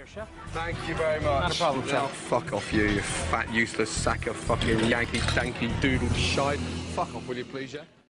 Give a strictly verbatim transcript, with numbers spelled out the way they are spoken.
here, chef. Thank you very much. Not a problem, No, chef. fuck off you, you fat, useless sack of fucking Yankee danky doodle shite. Fuck off, will you please, yeah?